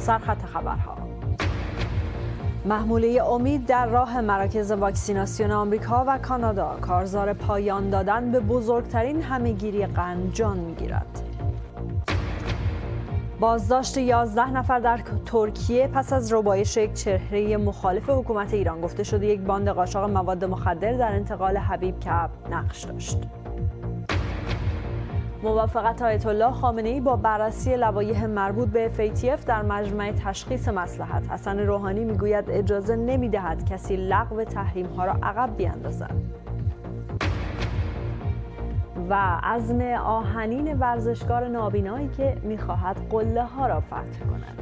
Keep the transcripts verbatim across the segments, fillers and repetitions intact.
سرخط خبرها. محموله امید در راه مراکز واکسیناسیون آمریکا و کانادا، کارزار پایان دادن به بزرگترین همهگیری قند جان می‌گیرد. بازداشت یازده نفر در ترکیه پس از ربایش یک چهره مخالف حکومت ایران. گفته شده یک باند قاچاق مواد مخدر در انتقال حبیب کعب نقش داشت. موافقت آیت الله خامنه‌ای با بررسی لوایح مربوط به اف ای تی اف در مجمع تشخیص مصلحت. حسن روحانی میگوید اجازه نمیدهد کسی لغو تحریم‌ها را عقب بیاندازد. و عزم آهنین ورزشکار نابینایی که میخواهد قله ها را فتح کند.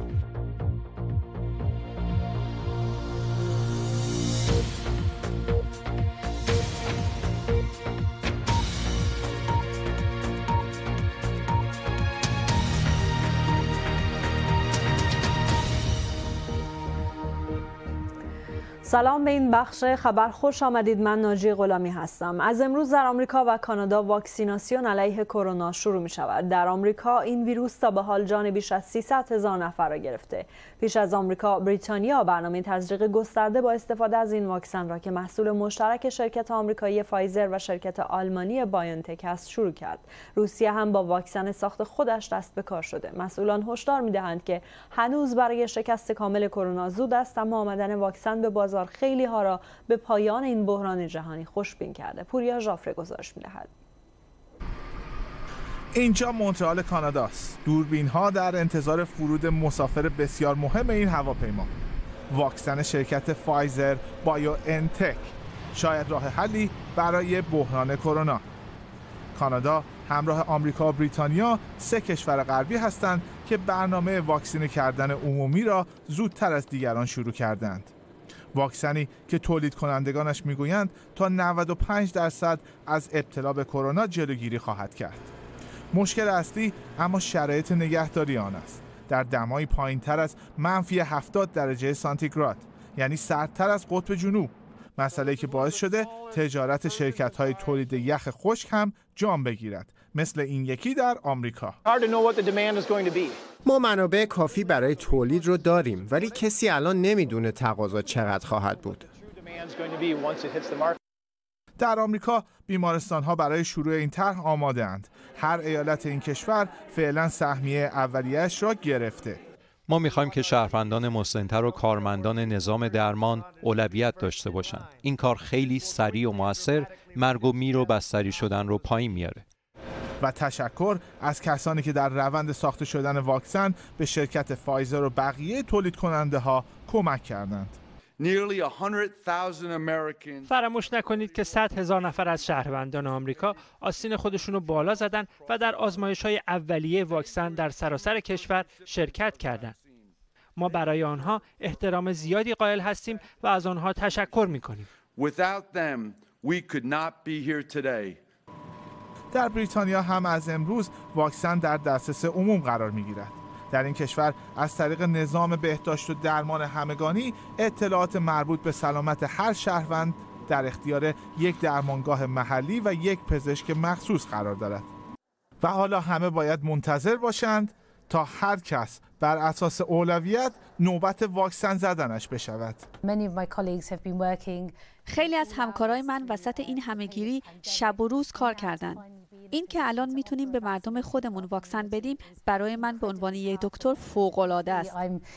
سلام به این بخش خبر خوش آمدید. من ناجی غلامی هستم. از امروز در آمریکا و کانادا واکسیناسیون علیه کرونا شروع می شود. در آمریکا این ویروس تا به حال جان بیش از سیصد هزار نفر را گرفته. پیش از آمریکا، بریتانیا برنامه تزریق گسترده با استفاده از این واکسن را که محصول مشترک شرکت آمریکایی فایزر و شرکت آلمانی بایونتک است شروع کرد. روسیه هم با واکسن ساخت خودش دست به کار شده. مسئولان هشدار می‌دهند که هنوز برای شکست کامل کرونا زود است، اما آمدن واکسن به بازار خیلی ها را به پایان این بحران جهانی خوشبین کرده. پوریا ژافر گزارش می‌دهد. اینجا مونترال کاناداست. دوربین ها در انتظار فرود مسافر بسیار مهم این هواپیما. واکسن شرکت فایزر بایو انتک شاید راه حلی برای بحران کرونا. کانادا همراه آمریکا و بریتانیا سه کشور غربی هستند که برنامه واکسینه کردن عمومی را زودتر از دیگران شروع کردند. واکسنی که تولید کنندگانش میگویند تا نود و پنج درصد از ابتلا به کرونا جلوگیری خواهد کرد. مشکل اصلی اما شرایط نگهداری آن است. در دمای پایین‌تر از منفی هفتاد درجه سانتیگراد، یعنی سردتر از قطب جنوب، مسئله‌ای که باعث شده تجارت شرکت‌های تولید یخ خشک هم جان بگیرد، مثل این یکی در آمریکا. ما منابع کافی برای تولید رو داریم، ولی کسی الان نمیدونه تقاضا چقدر خواهد بود. در آمریکا بیمارستان‌ها برای شروع این طرح آماده اند. هر ایالت این کشور فعلا سهمیه اولیه‌اش را گرفته. ما می‌خوایم که شهروندان مسن‌تر و کارمندان نظام درمان اولویت داشته باشند. این کار خیلی سریع و مؤثر مرگ و میر و بستری شدن رو پایین میاره. و تشکر از کسانی که در روند ساخته شدن واکسن به شرکت فایزر و بقیه تولید کننده ها کمک کردند. فراموش نکنید که صد هزار نفر از شهروندان آمریکا آستین خودشون رو بالا زدن و در آزمایش‌های اولیه واکسن در سراسر کشور شرکت کردند. ما برای آنها احترام زیادی قائل هستیم و از آنها تشکر می‌کنیم. در بریتانیا هم از امروز واکسن در دسترس عموم قرار می‌گیرد. در این کشور از طریق نظام بهداشت و درمان همگانی اطلاعات مربوط به سلامت هر شهروند در اختیار یک درمانگاه محلی و یک پزشک مخصوص قرار دارد. و حالا همه باید منتظر باشند تا هر کس بر اساس اولویت نوبت واکسن زدنش بشود. خیلی از همکارای من وسط این همهگیری شب و روز کار کردن. این که الان میتونیم به مردم خودمون واکسن بدیم برای من به عنوان یک دکتر فوق‌العاده است.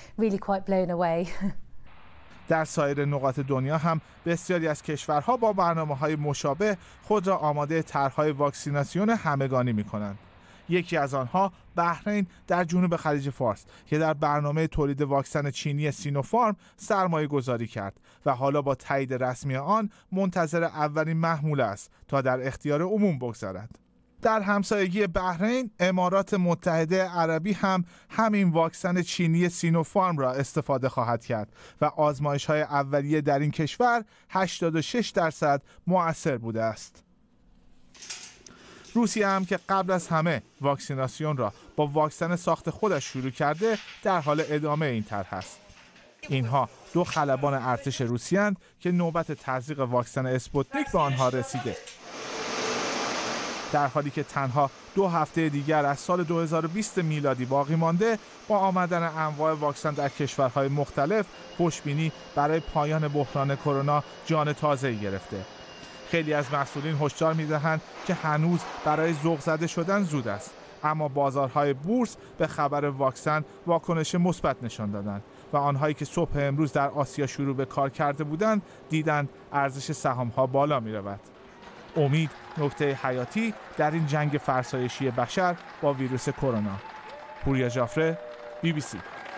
در سایر نقاط دنیا هم بسیاری از کشورها با برنامه‌های مشابه خود را آماده طرح‌های واکسیناسیون همگانی می‌کنند. یکی از آنها بحرین در جنوب خلیج فارس که در برنامه تولید واکسن چینی سینوفارم سرمایه گذاری کرد و حالا با تایید رسمی آن منتظر اولین محموله است تا در اختیار عموم بگذارد. در همسایگی بحرین، امارات متحده عربی هم همین واکسن چینی سینوفارم را استفاده خواهد کرد و آزمایش‌های اولیه در این کشور هشتاد و شش درصد مؤثر بوده است. روسیه هم که قبل از همه واکسیناسیون را با واکسن ساخت خودش شروع کرده در حال ادامه این طرح است. اینها دو خلبان ارتش روسیه‌اند که نوبت تزریق واکسن اسپوتنیک به آنها رسیده. در حالی که تنها دو هفته دیگر از سال دو هزار و بیست میلادی باقی مانده، با آمدن انواع واکسن در کشورهای مختلف خوشبینی برای پایان بحران کرونا جان تازه‌ای گرفته. خیلی از مسئولین هشدار می‌دهند که هنوز برای ذوق زده شدن زود است، اما بازارهای بورس به خبر واکسن واکنش مثبت نشان دادند و آنهایی که صبح امروز در آسیا شروع به کار کرده بودند دیدند ارزش سهام‌ها بالا می‌رود. امید نکته حیاتی در این جنگ فرسایشی بشر با ویروس کرونا. پوریا جعفری، بی بی سی.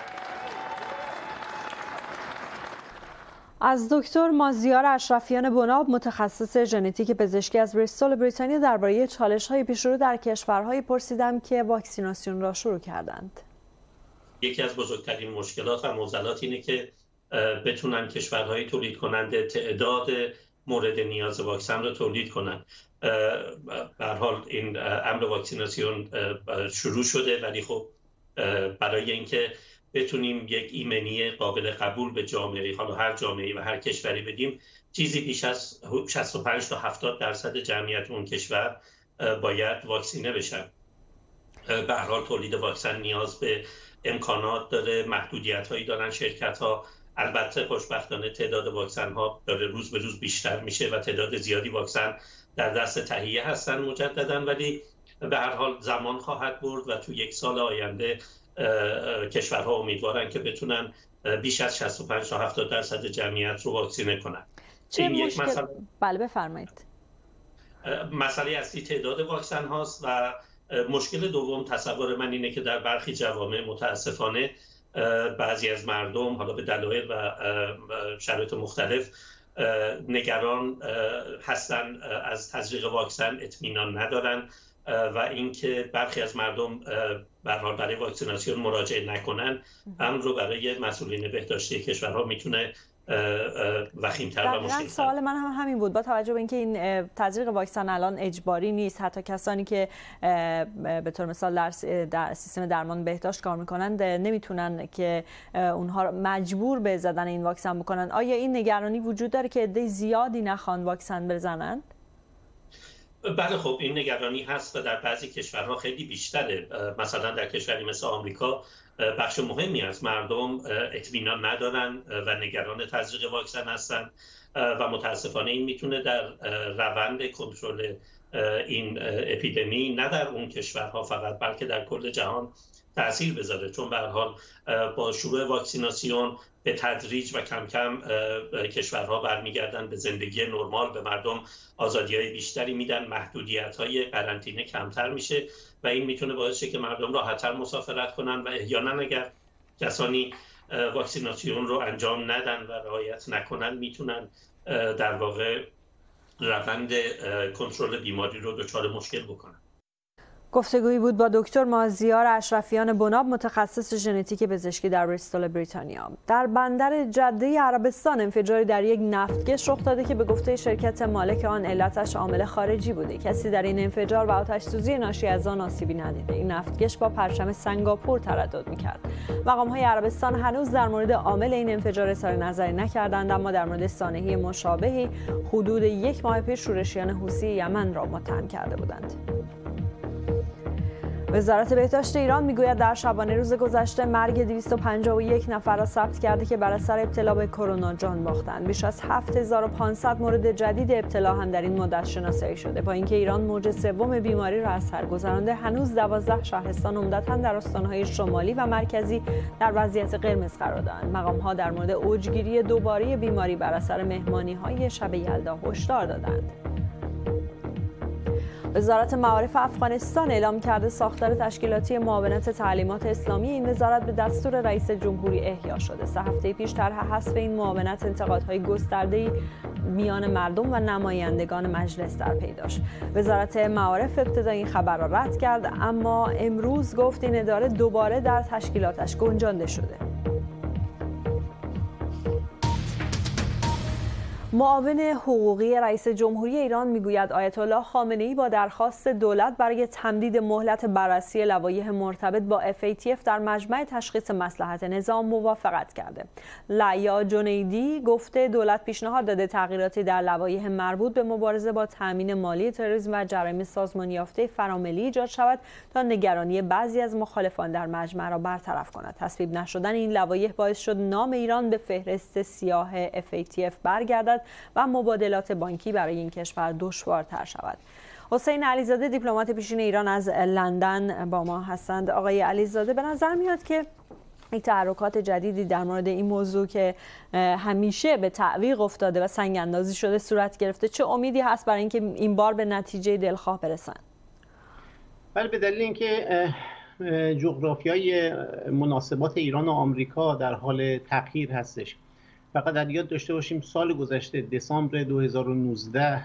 از دکتر مازیار اشرفیان بناب، متخصص ژنتیک پزشکی از بریستول بریتانیا، درباره چالش‌های پیشرو در کشورهایی پرسیدم که واکسیناسیون را شروع کردند. یکی از بزرگترین مشکلات و معضلات اینه که بتونن کشورهای تولید کننده تعداد مورد نیاز واکسن را تولید کنن. به هر حال این امر واکسیناسیون شروع شده، ولی خب برای اینکه بتونیم یک ایمنی قابل قبول به جامعه، حالا هر جامعه و هر کشوری بدیم، چیزی بیش از شصت و پنج تا هفتاد درصد جمعیت اون کشور باید واکسینه بشن. به هر حال تولید واکسن نیاز به امکانات داره، محدودیت هایی دارن شرکت ها. البته خوشبختانه تعداد واکسن ها داره روز به روز بیشتر میشه و تعداد زیادی واکسن در دست تهیه هستن مجددا، ولی به هر حال زمان خواهد برد و تو یک سال آینده کشورها امیدوارن که بتونن بیش از شصت و پنج تا هفتاد درصد جمعیت رو واکسینه کنن. چه این مشکل... یک مسئله... بله بفرمایید. مسئله اصلی تعداد واکسن هاست و مشکل دوم تصور من اینه که در برخی جوامع متاسفانه بعضی از مردم حالا به دلایل و شرایط مختلف نگران هستن، از تزریق واکسن اطمینان ندارن و اینکه برخی از مردم به هر حال برای واکسیناسیون مراجعه نکنن، امر رو برای مسئولین بهداشتی کشورها میتونه وخیم‌تر و مشکل‌تر. سوال من هم همین بود. با توجه به اینکه این تزریق واکسن الان اجباری نیست، حتی کسانی که به طور مثال در, در سیستم درمان بهداشت کار میکنند نمیتونن که اونها مجبور به زدن این واکسن بکنن. آیا این نگرانی وجود داره که عده زیادی نخوان واکسن بزنن؟ بله، خب این نگرانی هست و در بعضی کشورها خیلی بیشتره. مثلا در کشوری مثل آمریکا بخش مهمی از مردم اطمینان ندارن و نگران تزریق واکسن هستن و متاسفانه این میتونه در روند کنترل این اپیدمی نه در اون کشورها فقط بلکه در کل جهان تأثیر بذاره، چون به هر حال با شروع واکسیناسیون به تدریج و کم کم کشورها برمیگردن به زندگی نرمال، به مردم آزادی‌های بیشتری میدن، محدودیت‌های قرنطینه کمتر میشه و این میتونه باعث شه که مردم راحت‌تر مسافرت کنن و احیانا اگر کسانی واکسیناسیون رو انجام ندن و رعایت نکنن میتونن در واقع روند کنترل بیماری رو دچار مشکل بکنن. گفتگویی بود با دکتر مازیار اشرفیان بناب، متخصص ژنتیک پزشکی در بریستول بریتانیا. در بندر جده عربستان انفجاری در یک نفتکش رخ داده که به گفته شرکت مالک آن علتش عامل خارجی بوده. کسی در این انفجار و آتش‌سوزی ناشی از آن آسیبی ندیده. این نفتکش با پرچم سنگاپور تردد می‌کرد. مقام‌های عربستان هنوز در مورد عامل این انفجار اظهار نظری نکردند، اما در مورد سانحه مشابهی حدود یک ماه پیش شورشیان حوثی یمن را متهم کرده بودند. وزارت بهداشت ایران میگوید در شبانه روز گذشته مرگ دویست و پنجاه و یک نفر را ثبت کرده که بر اثر ابتلا به کرونا جان باختند. بیش از هفت هزار و پانصد مورد جدید ابتلا هم در این مدت شناسایی شده. با اینکه ایران موج سوم بیماری را از سر گذرانده، هنوز دوازده شهرستان عمدتاً در استان‌های شمالی و مرکزی در وضعیت قرمز قرار دارند. مقام‌ها در مورد اوجگیری دوباره بیماری بر اثر مهمانی‌های شب یلدا هشدار دادند. وزارت معارف افغانستان اعلام کرده ساختار تشکیلاتی معاونت تعلیمات اسلامی این وزارت به دستور رئیس جمهوری احیا شده. سه هفته پیش طرح حذف این معاونت انتقادهای گسترده‌ای میان مردم و نمایندگان مجلس در پی داشت. وزارت معارف ابتدا این خبر را رد کرد، اما امروز گفت این اداره دوباره در تشکیلاتش گنجانده شده. معاون حقوقی رئیس جمهوری ایران میگوید آیت الله خامنه‌ای با درخواست دولت برای تمدید مهلت بررسی لوایح مرتبط با اف ای تی اف در مجمع تشخیص مصلحت نظام موافقت کرده. لعیا جنیدی گفته دولت پیشنهاد داده تغییراتی در لوایح مربوط به مبارزه با تامین مالی تروریسم و جرایم سازمان یافته فراملی ایجاد شود تا نگرانی بعضی از مخالفان در مجمع را برطرف کند. تصویب نشدن این لوایح باعث شد نام ایران به فهرست سیاه اف ای تی اف برگردد و مبادلات بانکی برای این کشور دشوارتر شود. حسین علیزاده دیپلمات پیشین ایران از لندن با ما هستند. آقای علیزاده، به نظر میاد که یک تحرکات جدیدی در مورد این موضوع که همیشه به تعویق افتاده و سنگ اندازی شده صورت گرفته، چه امیدی هست برای اینکه این بار به نتیجه دلخواه برسن؟ بله، به دلیل اینکه جغرافیای مناسبات ایران و آمریکا در حال تغییر هستش. فقط در یاد داشته باشیم سال گذشته دسامبر دو هزار و نوزده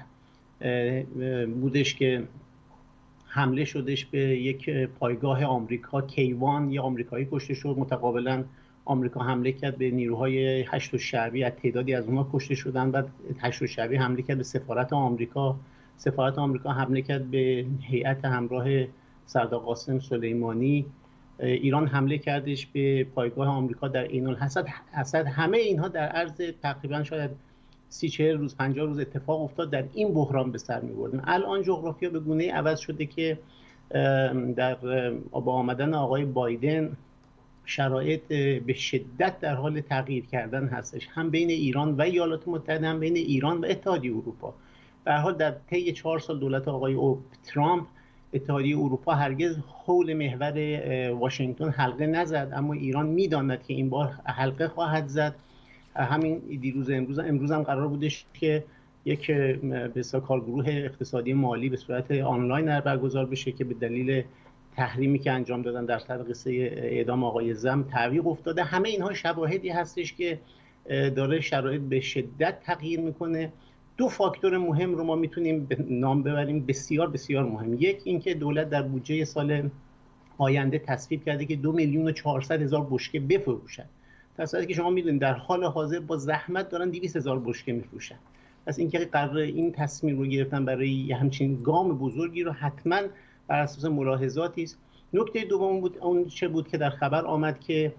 بودش که حمله شدش به یک پایگاه آمریکا، کیوان، یه آمریکایی کشته شد. متقابلا آمریکا حمله کرد به نیروهای هشت الشعبی، از تعدادی از اونها کشته شدن. بعد هشت الشعبی حمله کرد به سفارت آمریکا، سفارت آمریکا حمله کرد به هیئت همراه سردار قاسم سلیمانی. ایران حمله کردش به پایگاه آمریکا در عین الاسد. همه اینها در عرض تقریبا شاید سی چهل روز پنجاه روز اتفاق افتاد، در این بحران به سر می‌بردن. الان جغرافیا به گونه‌ای عوض شده که در با آمدن آقای بایدن شرایط به شدت در حال تغییر کردن هستش، هم بین ایران و ایالات متحده، هم بین ایران و اتحادیه اروپا. به هر حال در طی چهار سال دولت آقای ترامپ، اتحادیه اروپا هرگز حول محور واشنگتن حلقه نزد، اما ایران میداند که این بار حلقه خواهد زد. همین دیروز امروز امروز هم قرار بودش که یک به اصطلاح کارگروه اقتصادی مالی به صورت آنلاین برگزار بشه که به دلیل تحریمی که انجام دادن در سر قصه اعدام آقای زم تعویق افتاده. همه اینها شواهدی هستش که داره شرایط به شدت تغییر میکنه. دو فاکتور مهم رو ما میتونیم به نام ببریم، بسیار بسیار مهم. یک اینکه دولت در بودجه سال آینده تصویب کرده که دو میلیون و چهارصد هزار بشکه بفروشن، در صورتی که شما میدونید در حال حاضر با زحمت دارن دویست هزار بشکه میفروشن. پس اینکه قرار این تصمیم رو گرفتن برای همچین گام بزرگی رو حتما بر اساس ملاحظاتی است. نکته دوم بود اون چه بود که در خبر آمد که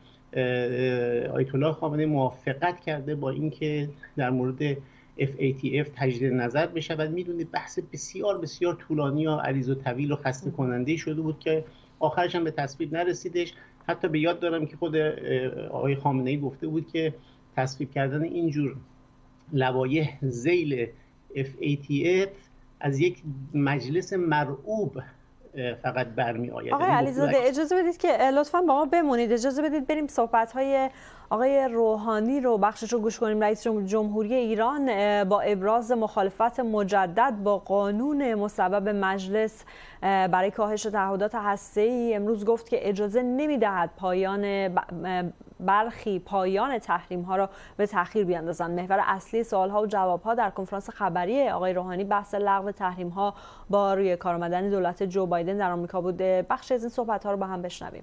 آیت الله خامنه‌ای موافقت کرده با اینکه در مورد اف ای تی اف تجدید نظر بشود. میدونید بحث بسیار بسیار طولانی و عریض و طویل و خسته کننده شده بود که آخرش هم به تصویب نرسیدش. حتی به یاد دارم که خود آقای خامنه‌ای گفته بود که تصویب کردن اینجور لوایح ذیل اف ای تی اف از یک مجلس مرعوب فقط برمی آید. آقای علیزاده اجازه بدید که لطفاً با ما بمونید، اجازه بدید بریم صحبت‌های آقای روحانی رو بخشش رو گوش کنیم. رئیس جمهوری ایران با ابراز مخالفت مجدد با قانون مسبب مجلس برای کاهش تعهدات هسته‌ای امروز گفت که اجازه نمی‌دهد پایان برخی پایان تحریم‌ها را به تأخیر بیاندازند. محور اصلی سوال‌ها و جواب‌ها در کنفرانس خبری آقای روحانی بحث لغو تحریم‌ها با روی کار آمدن دولت جو بایدن در آمریکا بوده. بخش از این صحبت‌ها رو با هم بشنویم.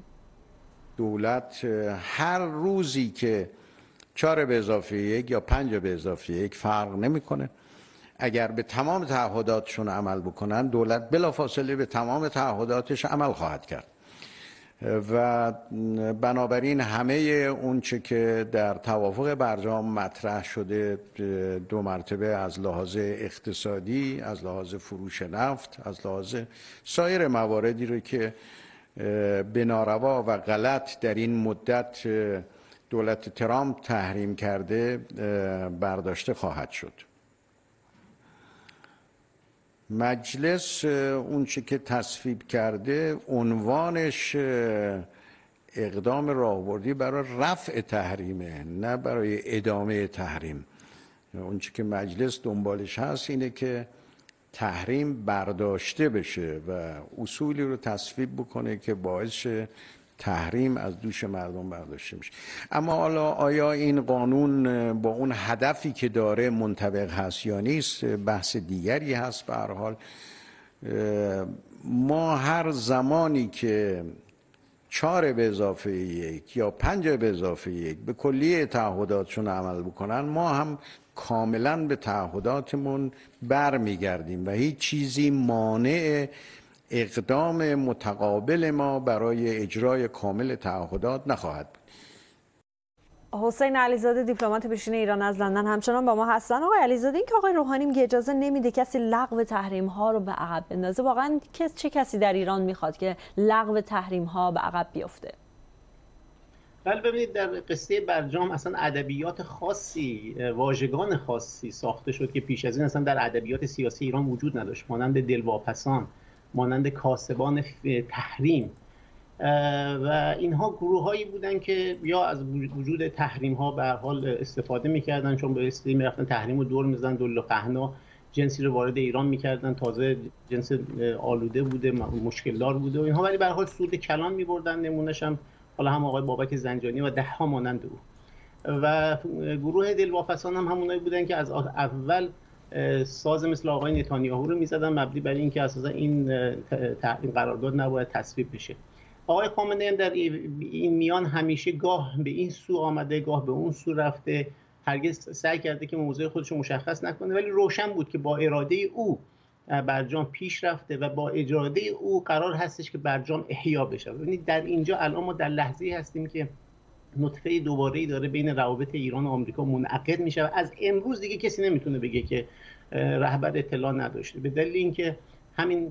دولت هر روزی که چهار به اضافه یک یا پنج به اضافه یک فرق نمیکنه، اگر به تمام تعهداتشون عمل بکنن دولت بلافاصله به تمام تعهداتش عمل خواهد کرد و بنابراین همه اون چه که در توافق برجام مطرح شده دو مرتبه از لحاظ اقتصادی، از لحاظ فروش نفت، از لحاظ سایر مواردی رو که به ناروا و غلط در این مدت دولت ترامپ تحریم کرده برداشته خواهد شد. مجلس اون چی که تصویب کرده عنوانش اقدام راهبردی برای رفع تحریمه، نه برای ادامه تحریم. اون چی که مجلس دنبالش هست اینه که تحریم برداشته بشه و اصولی رو تصویب بکنه که باعث تحریم از دوش مردم برداشته میشه. اما حالا آیا این قانون با اون هدفی که داره منطبق هست یا نیست بحث دیگری هست. به هر حال ما هر زمانی که چهار به اضافه یک یا پنج به اضافه یک به کلیه تعهداتشون عمل بکنن، ما هم کاملا به تعهداتمون برمیگردیم و هیچ چیزی مانع اقدام متقابل ما برای اجرای کامل تعهدات نخواهد بود. حسین علیزاده دیپلمات پیشین ایران از لندن همچنان با ما هستن. آقای علیزاده، این که آقای روحانی میگه اجازه نمیده کسی لغو تحریم ها رو به عقب بندازه، واقعا چه کسی در ایران میخواد که لغو تحریم ها به عقب بیفته؟ بله ببینید، در قصه برجام اصلا ادبیات خاصی، واژگان خاصی ساخته شد که پیش از این اصلا در ادبیات سیاسی ایران وجود نداشت، مانند دلواپسان، مانند کاسبان تحریم و اینها گروهایی بودن که یا از وجود تحریم ها به هر حال استفاده میکردن، چون به اصطلاح میرفتن تحریم رو دور میزدن، دل و پهنا جنسی رو وارد ایران میکردن، تازه جنس آلوده بوده، مشکل دار بوده و اینها، ولی به هر حال سود کلان میبردن. نمونهش هم حالا هم آقای بابک زنجانی و ده ها مانند او. و گروه دلواپسان هم همونایی بودن که از اول ساز مثل آقای نتانیاهو رو میزدن، مبنی بر اینکه اساسا این این قرارداد نباید تصویب بشه. آقای خامنه‌ای در این میان همیشه گاه به این سو آمده، گاه به اون سو رفته، هرگز سعی کرده که موضع خودش رو مشخص نکنه، ولی روشن بود که با اراده او برجام پیش رفته و با اراده او قرار هستش که برجام احیا بشه. ببینید در اینجا الان ما در لحظه‌ای هستیم که نطفه دوباره‌ای داره بین روابط ایران و آمریکا منعقد میشه و از امروز دیگه کسی نمیتونه بگه که رهبر اطلاع نداشته، به دلیل اینکه همین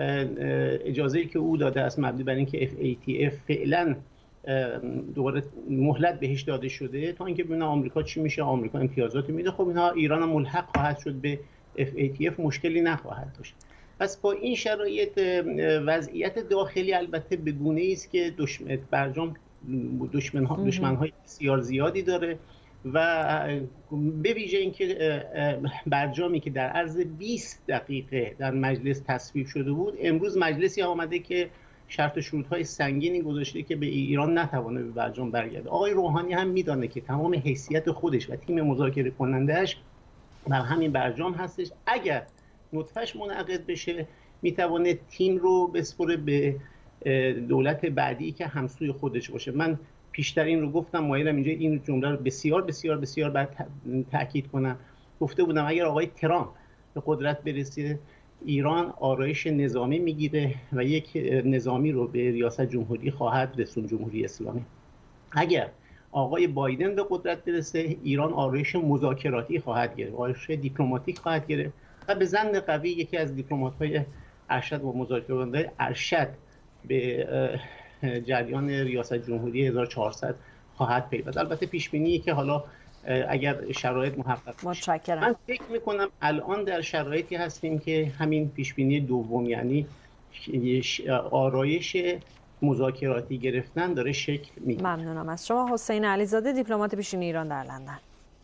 اجازه‌ای که او داده است مبنی بر اینکه اف ای تی اف فعلا دوباره مهلت بهش داده شده تا اینکه ببینه آمریکا چی میشه، آمریکا امتیازاتی میده، خب اینها ایران هم ملحق خواهد شد به اف ای تی اف، مشکلی نخواهد داشت. پس با این شرایط وضعیت داخلی البته به گونه‌ای است که دشمن برجام دشمن‌ها دشمن‌های بسیار زیادی داره و به ویژه اینکه برجامی که در عرض بیست دقیقه در مجلس تصویب شده بود، امروز مجلسی آمده که شرط و شروط‌های سنگینی گذاشته که به ایران نتوانه به برجام برگرده. آقای روحانی هم میدانه که تمام حیثیت خودش و تیم مذاکره کننده‌اش بر همین برجام هستش. اگر نطفه‌اش منعقد بشه میتونه تیم رو بسپره به دولت بعدی که همسوی خودش باشه. من پیشتر این رو گفتم، مایلم اینجا این جمله رو بسیار بسیار بسیار بعد تاکید کنم. گفته بودم اگر آقای ترامپ به قدرت برسه، ایران آرایش نظامی میگیره و یک نظامی رو به ریاست جمهوری خواهد رسون، جمهوری اسلامی. اگر آقای بایدن به قدرت برسه، ایران آرایش مذاکراتی خواهد گرفت، آرایش دیپلماتیک خواهد گرفت و به ظن قوی یکی از دیپلمات‌های ارشد و مذاکره‌کننده ارشد به جریان ریاست جمهوری هزار و چهارصد خواهد پیوست. البته پیش بینیه که حالا اگر شرایط محقق بشه. متشکرم. من فکر میکنم الان در شرایطی هستیم که همین پیش بینی دوم، یعنی آرایش مذاکراتی گرفتن داره شکل میگیره. ممنونم از شما. حسین علیزاده دیپلمات پیشین ایران در لندن.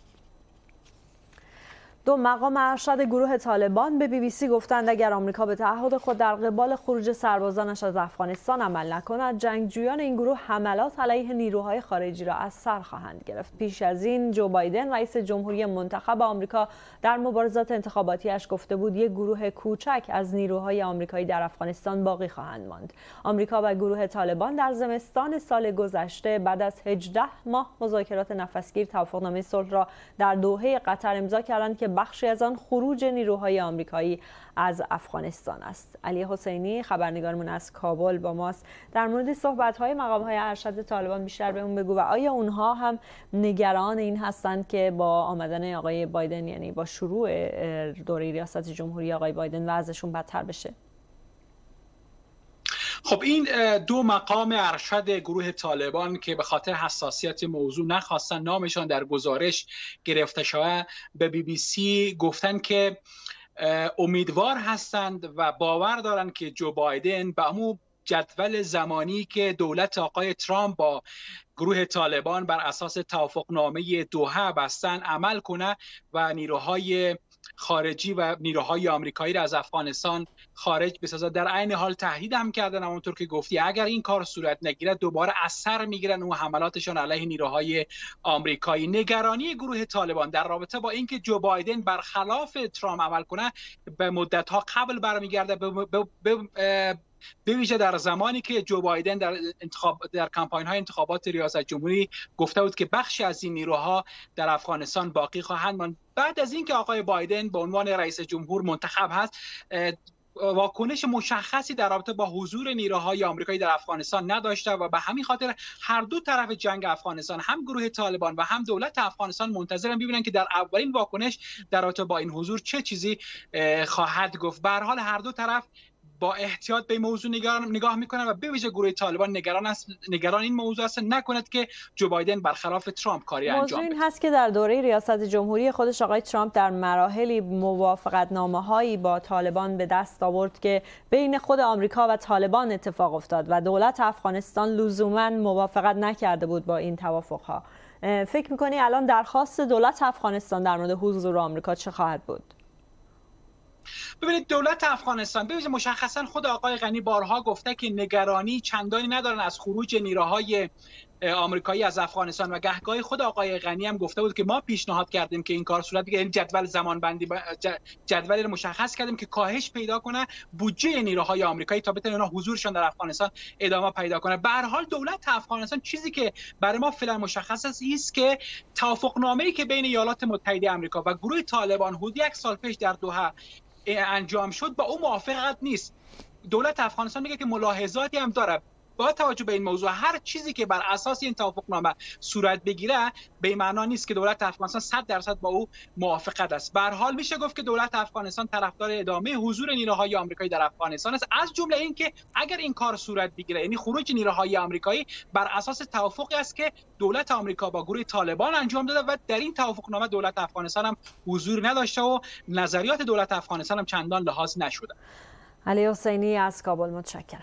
دو مقام ارشد گروه طالبان به بی بی سی گفتند اگر آمریکا به تعهد خود در قبال خروج سربازانش از افغانستان عمل نکند، جنگجویان این گروه حملات علیه نیروهای خارجی را از سر خواهند گرفت. پیش از این جو بایدن رئیس جمهوری منتخب آمریکا در مبارزات انتخاباتیش گفته بود یک گروه کوچک از نیروهای آمریکایی در افغانستان باقی خواهند ماند. آمریکا و گروه طالبان در زمستان سال گذشته بعد از هجده ماه مذاکرات نفسگیر توافقنامه صلح را در دوحه قطر امضا کردند که بخشی از آن خروج نیروهای آمریکایی از افغانستان است. علی حسینی خبرنگارمون از کابل با ماست. در مورد صحبت‌های مقام‌های ارشد طالبان بیشتر بهمون بگو و آیا اونها هم نگران این هستند که با آمدن آقای بایدن، یعنی با شروع دوره ریاست جمهوری آقای بایدن، وضعشون بدتر بشه؟ خب این دو مقام ارشد گروه طالبان که به خاطر حساسیت موضوع نخواستن نامشان در گزارش گرفته شود، به بی بی سی گفتن که امیدوار هستند و باور دارند که جو بایدن به همون جدول زمانی که دولت آقای ترامپ با گروه طالبان بر اساس توافقنامه دوحه بستن عمل کنه و نیروهای خارجی و نیروهای آمریکایی را از افغانستان خارج بسازد. در عین حال تهدید هم کردن، همونطور که گفتی اگر این کار صورت نگیرد دوباره اثر میگیرن و حملاتشان علیه نیروهای آمریکایی. نگرانی گروه طالبان در رابطه با اینکه جو بایدن برخلاف ترامپ عمل کنه به مدت‌ها قبل برمیگرده. به, به, به به ویژه در زمانی که جو بایدن در انتخاب در کمپاین های انتخابات ریاست جمهوری گفته بود که بخشی از این نیروها در افغانستان باقی خواهند ماند. بعد از اینکه آقای بایدن به عنوان رئیس جمهور منتخب هست، واکنش مشخصی در رابطه با حضور نیروهای آمریکایی در افغانستان نداشته و به همین خاطر هر دو طرف جنگ افغانستان، هم گروه طالبان و هم دولت افغانستان، منتظرن ببینن که در اولین واکنش در رابطه با این حضور چه چیزی خواهد گفت. به هر حال هر دو طرف با احتیاط به موضوع نگاه, نگاه میکنن و به ویژه گروه طالبان نگران است نگران این موضوع است نکند که جو بایدن برخلاف ترامپ کاری انجام بده. موضوع این هست که در دوره ریاست جمهوری خودش آقای ترامپ در مراحلی موافقتنامه‌هایی با طالبان به دست آورد که بین خود آمریکا و طالبان اتفاق افتاد و دولت افغانستان لزوما موافقت نکرده بود با این توافق‌ها. فکر می‌کنی الان درخواست دولت افغانستان در مورد حضور آمریکا چه خواهد بود؟ ببینید، دولت افغانستان ببینید مشخصا خود آقای غنی بارها گفته که نگرانی چندانی ندارن از خروج نیروهای آمریکایی از افغانستان و گهگاهی خود آقای غنی هم گفته بود که ما پیشنهاد کردیم که این کار صورت بگیره، یعنی جدول زمان بندی جدولی رو مشخص کردیم که کاهش پیدا کنه بودجه نیروهای آمریکایی تا بتونه اونا حضورشون در افغانستان ادامه پیدا کنه. به هر حال دولت افغانستان چیزی که برای ما فعلا مشخص است است که توافقنامه‌ای که بین ایالات متحده آمریکا و گروه طالبان حدود یک سال پیش در دوحه انجام شد با او موافقت نیست. دولت افغانستان میگه که ملاحظاتی هم داره. با توجه به این موضوع هر چیزی که بر اساس این توافقنامه صورت بگیره به معنی نیست که دولت افغانستان صد درصد با او موافقت است. به هر حال میشه گفت که دولت افغانستان طرفدار ادامه حضور نیروهای آمریکایی در افغانستان است، از جمله این که اگر این کار صورت بگیره، یعنی خروج نیروهای آمریکایی، بر اساس توافقی است که دولت آمریکا با گروه طالبان انجام داده و در این توافقنامه دولت افغانستان هم حضور نداشته و نظریات دولت افغانستان هم چندان لحاظ نشده. علی حسینی از کابل، متشکرم.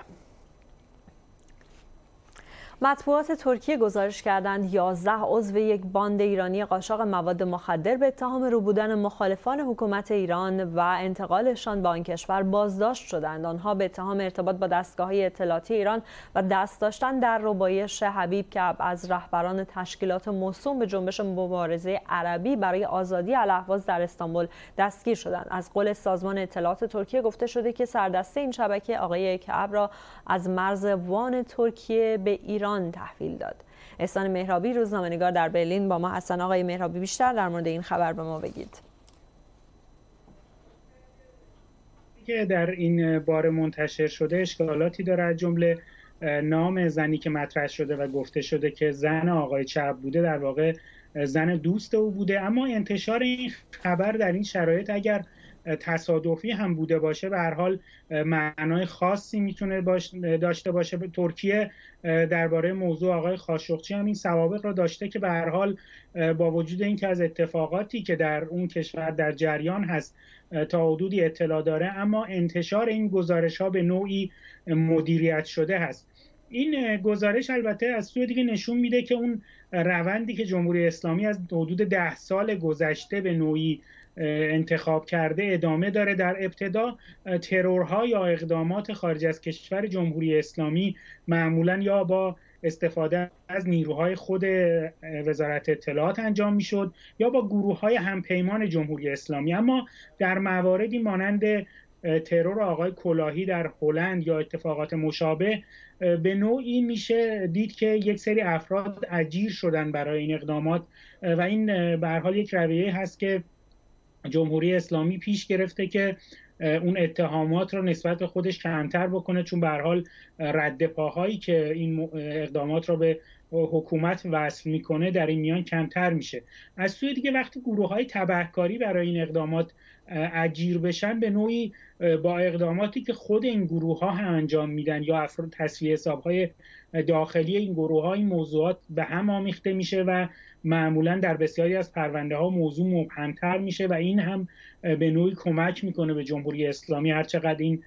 مطبوعات ترکیه گزارش کردند یازده عضو یک باند ایرانی قاچاق مواد مخدر به اتهام رو بودن مخالفان حکومت ایران و انتقالشان به آن کشور بازداشت شدند. آنها به اتهام ارتباط با دستگاه‌های اطلاعاتی ایران و دست داشتن در ربایش حبیب کعب از رهبران تشکیلات موسوم به جنبش مبارزه عربی برای آزادی الاهواز در استانبول دستگیر شدند. از قول سازمان اطلاعات ترکیه گفته شده که سردسته این شبکه آقای کعب را از مرز وان ترکیه به ایران تحویل داد. احسان مهرابی، روزنامه‌نگار در برلین با ما هستن. آقای مهرابی، بیشتر در مورد این خبر به ما بگید. که در این باره منتشر شده اشکالاتی داره، از جمله نام زنی که مطرح شده و گفته شده که زن آقای چعب بوده در واقع زن دوست او بوده. اما انتشار این خبر در این شرایط اگر تصادفی هم بوده باشه به هر حال معنای خاصی میتونه باش داشته باشه. ترکیه درباره موضوع آقای خاشقچی هم این سوابق رو داشته که به هر حال با وجود اینکه از اتفاقاتی که در اون کشور در جریان هست تا حدودی اطلاع داره، اما انتشار این گزارش ها به نوعی مدیریت شده هست. این گزارش البته از سوی دیگه نشون میده که اون روندی که جمهوری اسلامی از حدود ده سال گذشته به نوعی انتخاب کرده ادامه داره. در ابتدا ترورها یا اقدامات خارج از کشور جمهوری اسلامی معمولا یا با استفاده از نیروهای خود وزارت اطلاعات انجام میشد یا با گروه‌های همپیمان جمهوری اسلامی. اما در مواردی مانند ترور آقای کلاهی در هلند یا اتفاقات مشابه به نوعی میشه دید که یک سری افراد اجیر شدن برای این اقدامات و این به هر حال یک رویه هست که جمهوری اسلامی پیش گرفته که اون اتهامات رو نسبت به خودش کمتر بکنه، چون به هر حال رد پاهایی که این اقدامات رو به حکومت وصل میکنه در این میان کمتر میشه. از سوی دیگه وقتی گروه‌های تبهکاری برای این اقدامات اجیر بشن به نوعی با اقداماتی که خود این گروه‌ها هم انجام میدن یا افراد تصفیه حساب‌های داخلی این گروه‌ها این موضوعات به هم آمیخته میشه و معمولا در بسیاری از پرونده‌ها موضوع مبهم‌تر میشه و این هم به نوعی کمک میکنه به جمهوری اسلامی هر چقدر این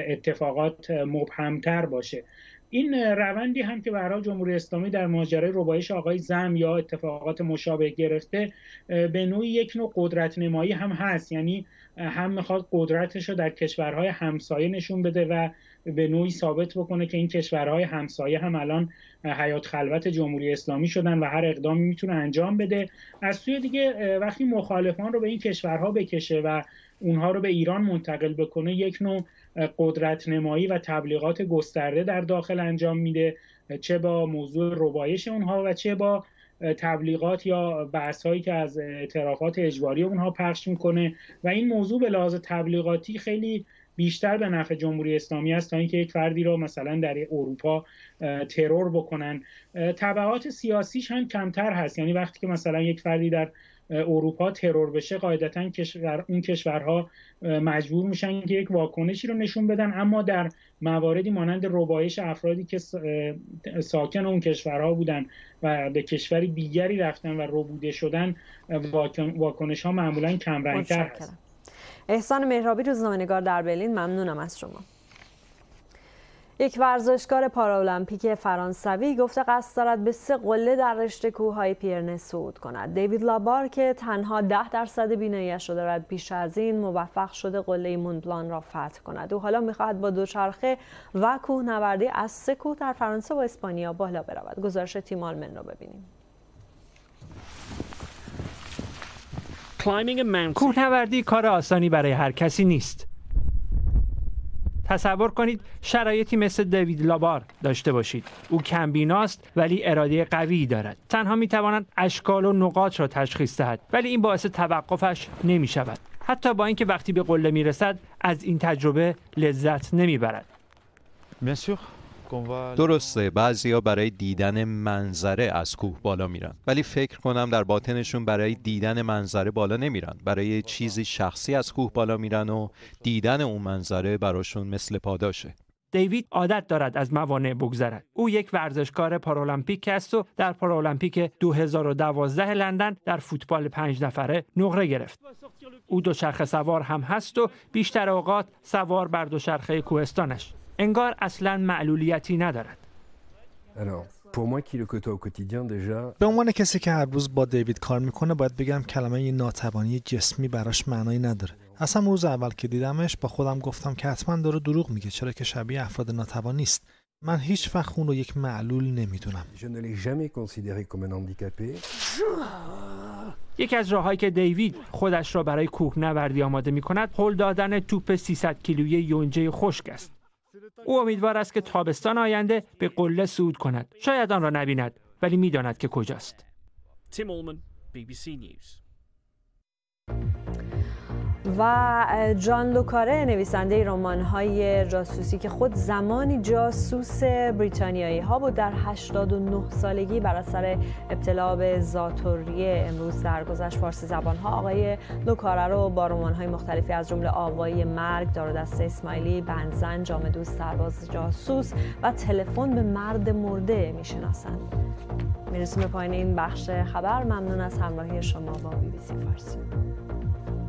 اتفاقات مبهم‌تر باشه. این روندی هم که برای جمهوری اسلامی در ماجرای ربایش آقای زم یا اتفاقات مشابه گرفته به نوعی یک نوع قدرت نمایی هم هست، یعنی هم میخواد قدرتش رو در کشورهای همسایه نشون بده و به نوعی ثابت بکنه که این کشورهای همسایه هم الان حیات خلوت جمهوری اسلامی شدن و هر اقدامی میتونه انجام بده. از سوی دیگه وقتی مخالفان رو به این کشورها بکشه و اونها رو به ایران منتقل بکنه یک نوع قدرت نمایی و تبلیغات گسترده در داخل انجام میده، چه با موضوع ربایش اونها و چه با تبلیغات یا بحث‌هایی که از اعترافات اجباری اونها پخش میکنه و این موضوع به لحاظ تبلیغاتی خیلی بیشتر به نفع جمهوری اسلامی است تا اینکه یک فردی رو مثلا در اروپا ترور بکنن. تبعات سیاسیش هم کمتر هست، یعنی وقتی که مثلا یک فردی در اروپا ترور بشه قاعدتاً کشور اون کشورها مجبور میشن که یک واکنشی رو نشون بدن، اما در مواردی مانند ربایش افرادی که ساکن اون کشورها بودن و به کشوری دیگری رفتن و ربوده شدن واکنش ها معمولاً کم رنگ‌تر هست. احسان مهرابی، روزنامه‌نگار در برلین، ممنونم از شما. یک ورزشکار پارالمپیک فرانسوی گفته قصد دارد به سه قله در رشته کوههای پیرنه صعود کند. دیوید لابار که تنها ده درصد بینایی‌اش را دارد، بیش از این موفق شده قله مونبلان را فتح کند. او حالا می‌خواهد با دوچرخه و کوهنوردی از سه کوه در فرانسه و اسپانیا بالا برود. گزارش تیم آلمن را ببینیم. کوهنوردی کار آسانی برای هر کسی نیست. تصور کنید شرایطی مثل دیوید لابار داشته باشید. او کمبیناست ولی اراده قوی دارد. تنها میتواند اشکال و نقاط را تشخیص دهد، ولی این باعث توقفش نمی شود. حتی با اینکه وقتی به قله میرسد از این تجربه لذت نمیبرد. درسته بعضیا برای دیدن منظره از کوه بالا میرن، ولی فکر کنم در باطنشون برای دیدن منظره بالا نمیرن، برای چیزی شخصی از کوه بالا میرن و دیدن اون منظره براشون مثل پاداشه. دیوید عادت دارد از موانع بگذرد. او یک ورزشکار پارالمپیک است و در پارالمپیک دو هزار و دوازده لندن در فوتبال پنج نفره نقره گرفت. او دوچرخه سوار هم هست و بیشتر اوقات سوار بر دوچرخه کوهستانش. انگار اصلاً معلولیتی ندارد. به عنوان کسی که هر روز با دیوید کار میکنه باید بگم کلمه یه ناتوانی جسمی براش معنایی نداره. اصلا روز اول که دیدمش با خودم گفتم که حتما داره دروغ میگه، چرا که شبیه افراد ناتوان نیست. من هیچ وقت اون رو یک معلول نمیدونم. یکی از راههایی که دیوید خودش را برای کوهنوردی آماده میکند هل دادن توپ سیصد کیلویی یونجه خشک است. او امیدوار است که تابستان آینده به قله صعود کند. شاید آن را نبیند ولی میداند که کجاست. تیم آلمن، بی بی سی نیوز. و جان لوکاره، نویسنده رمان‌های جاسوسی که خود زمانی جاسوس بریتانیایی ها بود، در هشتاد و نه سالگی بر اثر ابتلا به ذات‌الریه امروز درگذشت. فارسی زبان ها آقای لوکاره رو با رمان‌های مختلفی از جمله آوای مرگ، دار و دسته اسماعیلی، بنزن، جام دوست، سرباز جاسوس و تلفن به مرد مرده میشناسند. میرسیم به پایان این بخش خبر. ممنون از همراهی شما با بی بی سی فارسی.